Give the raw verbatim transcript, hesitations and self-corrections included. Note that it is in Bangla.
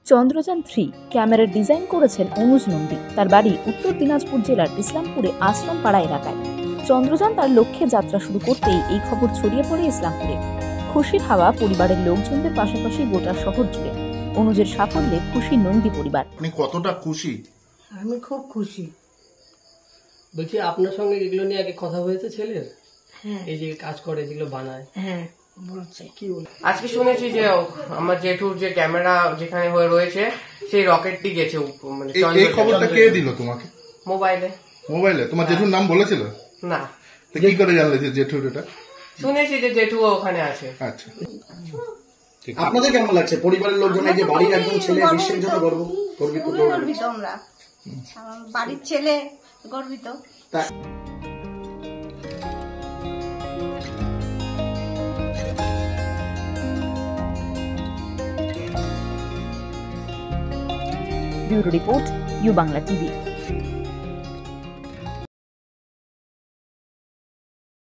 চন্দ্রযান থ্রি ক্যামেরার ডিজাইন করেছেন অনুজ নন্দী। তার বাড়ি উত্তর দিনাজপুর জেলার ইসলামপুরে আশ্রমপাড়া এলাকায়। চন্দ্রযান তার লক্ষ্যে যাত্রা শুরু করতেই এই খবর ছড়িয়ে পড়ে ইসলামপুরে। খুশির হাওয়া পরিবারের লোকজনদের পাশাপাশি গোটা শহর জুড়ে। অনুজের সাফল্যে খুশি নন্দী পরিবার। আপনি কতটা খুশি? আমি খুব খুশি। বলছি আপনার সঙ্গে এগুলো নিয়ে আগে কথা হয়েছে ছেলের? হ্যাঁ, এই যে কাজ করে যেগুলো বানায়। হ্যাঁ বলছে। কি বল আজকে শুনেছি যে আমার জেঠুর যে ক্যামেরা যেখানে হয়ে রয়েছে সেই রকেটটি গেছে মানে এই খবরটা কে দিল তোমাকে? মোবাইলে। মোবাইলে তোমার জেঠুর নাম বলেছিল না? তো কি করে জানলে যে জেঠুর এটা? শুনেছি যে জেঠু ওখানে আছে। আচ্ছা, আপনাদের কেমন লাগছে? পরিবারের লোকজন এই যে বাড়ির একজন ছেলে বিশ্বের জন্য গর্ব গর্বিত গর্বিত আমরা, বাড়ির ছেলে গর্বিত। Bureau report, U Bangla TV.